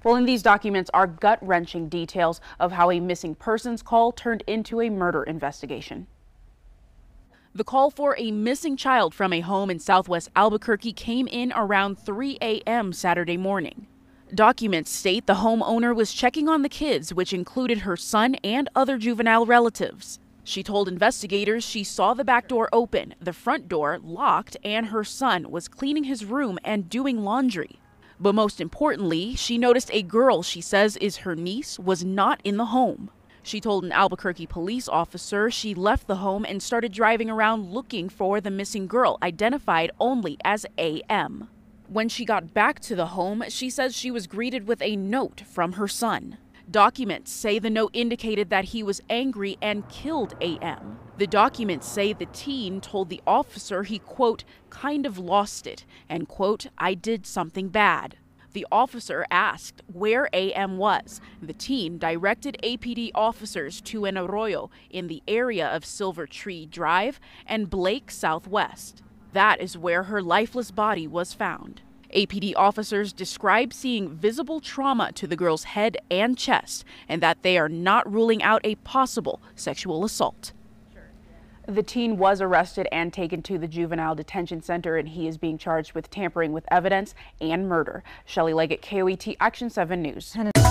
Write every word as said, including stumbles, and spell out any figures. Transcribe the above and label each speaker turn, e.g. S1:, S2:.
S1: Well, in these documents are gut-wrenching details of how a missing persons call turned into a murder investigation. The call for a missing child from a home in southwest Albuquerque came in around three a m Saturday morning. Documents state the homeowner was checking on the kids, which included her son and other juvenile relatives. She told investigators she saw the back door open, the front door locked, and her son was cleaning his room and doing laundry. But most importantly, she noticed a girl she says is her niece was not in the home. She told an Albuquerque police officer she left the home and started driving around looking for the missing girl, identified only as A M. When she got back to the home, she says she was greeted with a note from her son. Documents say the note indicated that he was angry and killed A M. The documents say the teen told the officer he, quote, kind of lost it, and, quote, I did something bad. The officer asked where A M was. The teen directed A P D officers to an Arroyo in the area of Silver Tree Drive and Blake Southwest. That is where her lifeless body was found. A P D officers describe seeing visible trauma to the girl's head and chest, and that they are not ruling out a possible sexual assault. The teen was arrested and taken to the juvenile detention center, and he is being charged with tampering with evidence and murder. Shelley Leggett, K O A T Action seven News.